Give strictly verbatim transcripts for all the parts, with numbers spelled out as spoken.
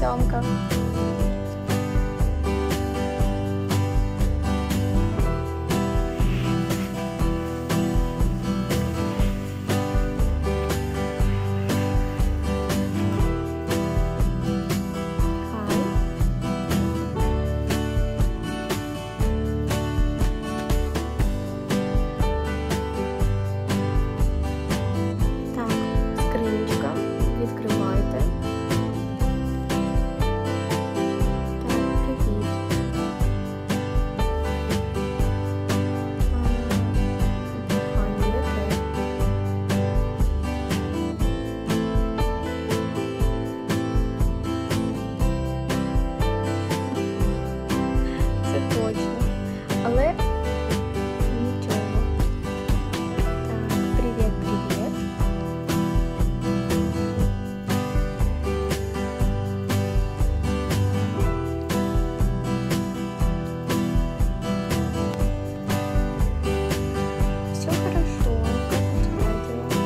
съемка. Але нічого. Так, привіт, привіт. Все хорошо, как у тебя дела?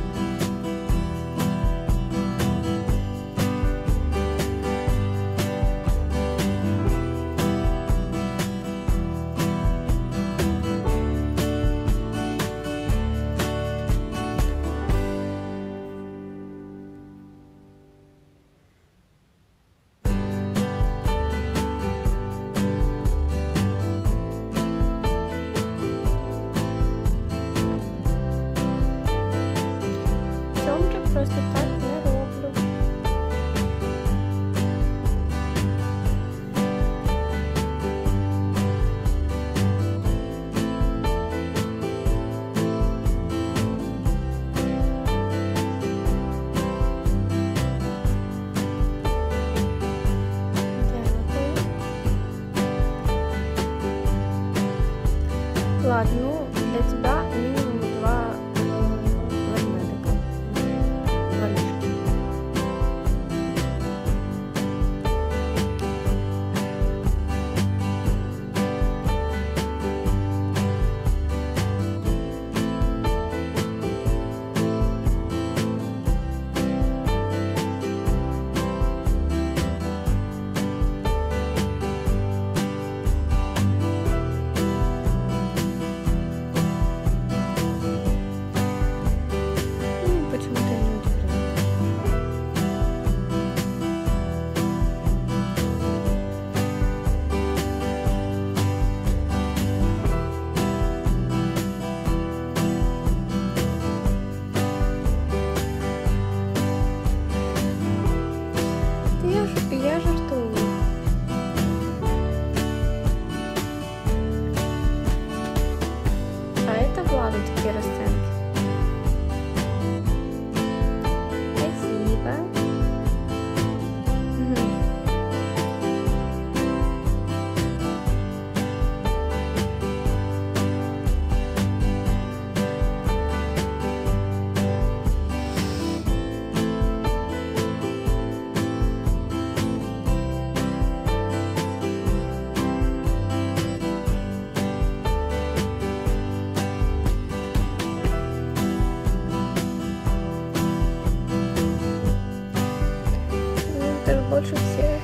Просто так не роблю. Дякую. Ладно, ну для тебя минимум два ведмедика. Два мишки. Я жартую. А это Владу такие расценки. Спасибо. Угу. Ты больше всех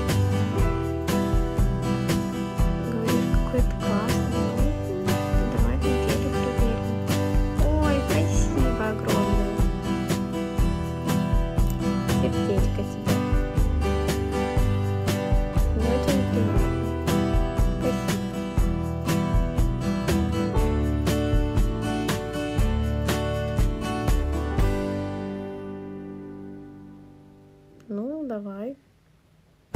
говоришь, какой ты классный. Давай неделю проверим. Ой, спасибо огромное. Сердечко тебе. Мне очень приятно. Спасибо. Ну, давай.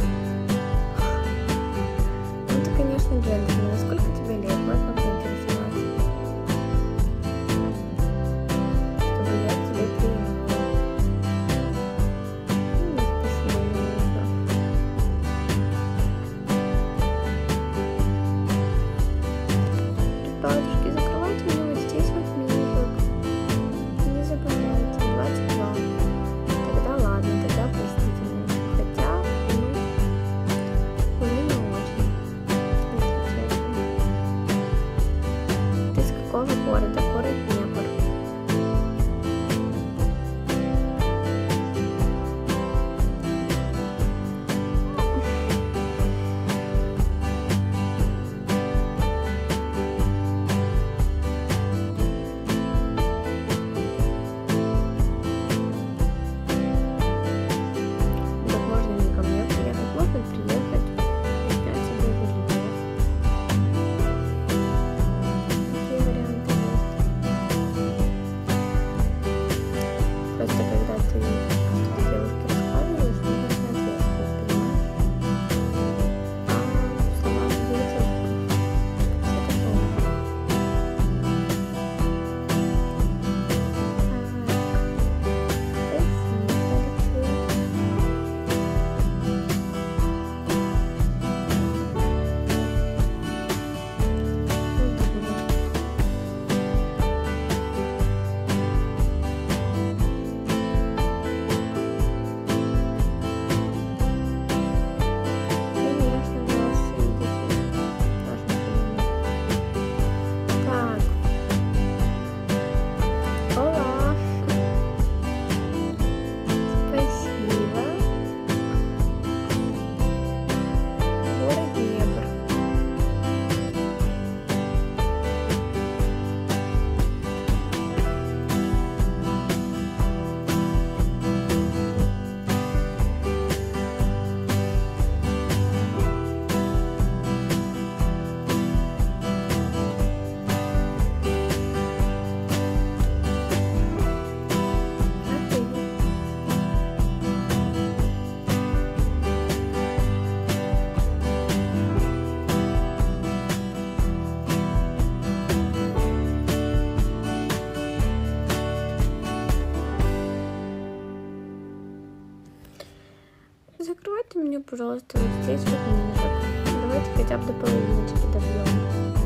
Закройте мне, пожалуйста, вот здесь вот ниже. Давайте хотя бы до половиночки добьем.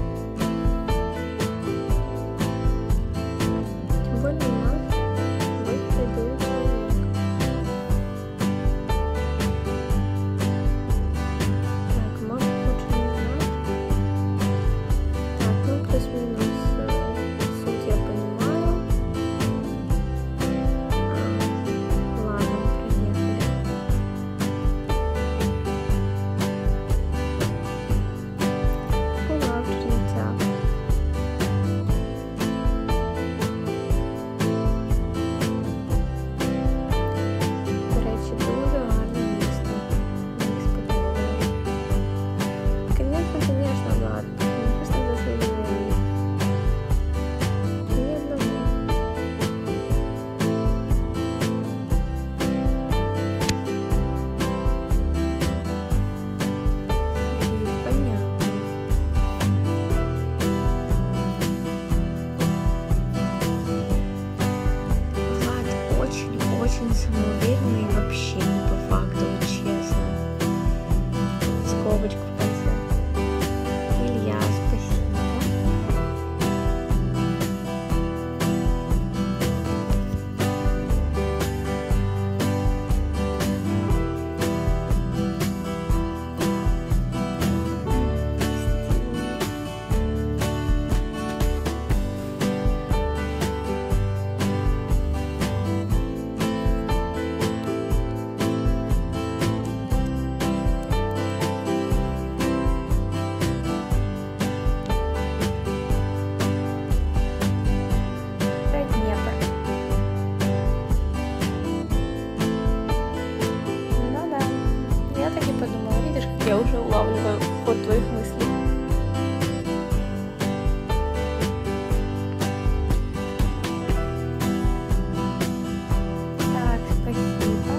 Тем более у нас будет предыдущий человек. Так, может лучше не знать. Так, ну плюс-минус суть я понимаю. А, ладно, проехали. Улавчниця. До речі, дуже гарне місто. Мені сподобалось. Конечно, конечно, Влад. Конечно, заслужили. Ні одного. І понятно. Влад очень-очень самоуверенный и вообще не по факту, вот честно. Скобочку в конце. Илья, спасибо. Про Днепр. Ну да, я так и подумала. Видишь, как я уже улавливаю ход твоих мыслей. Так, спасибо.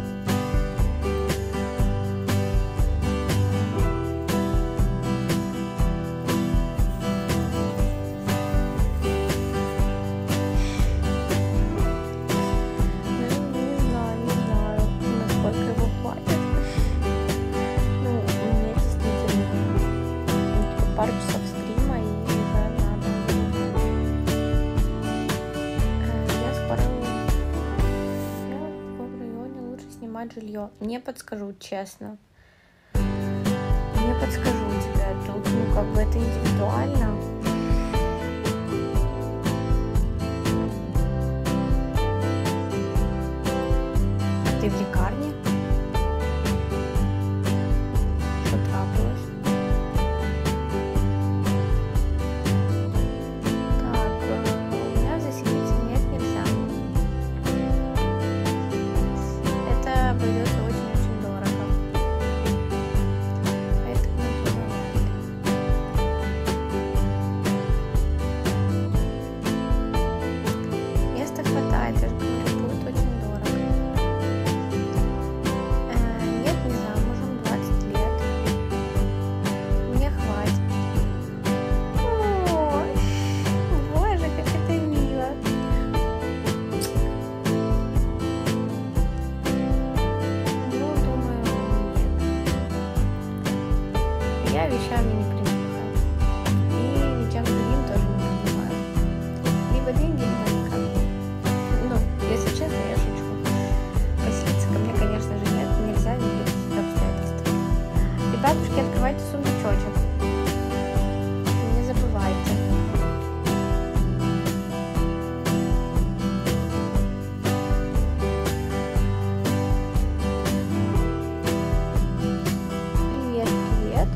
Ну, не знаю, не знаю, насколько его хватит. Ну, мне действительно ну, типа пару часов стрима и уже надо. Э, Я скоро... Я в каком районе лучше снимать жилье? Не подскажу, честно. Не подскажу тебе тут, ну как бы это индивидуально. Ты в лекарне? Что трапилось? Так, э, у меня заселиться нет, нельзя. Это обойдется очень-очень дорого. Поэтому это вариант. Места хватает, я же говорю, будет очень дорого. Э, Нет, не замужем, двадцать лет. Мне хватит. Ой, боже, как это мило. Ну, думаю, нет. Я вещами не пренебрегаю. И ничем другим тоже не пренебрегаю. Либо деньги, либо никак. Ну, если честно, я шучу. Поселиться ко мне, конечно же, нет. Нельзя ввиду каких-то обстоятельств. Ребятушки, открывайте сундучочек. Не забывайте. Привет, привет.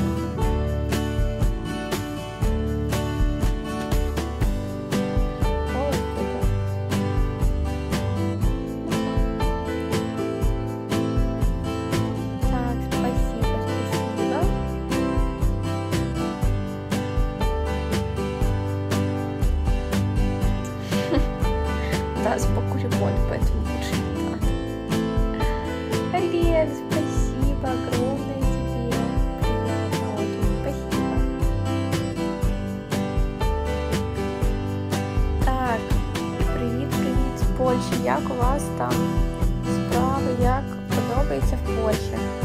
Ой, кто-то. Так, спасибо, спасибо. Да, спокойно, поэтому лучше не надо. Олег, спасибо огромное тебе. Приятно очень, спасибо. Так, привіт, привіт з Польщі. Як у вас там справи? Як подобається? рухается в Польше.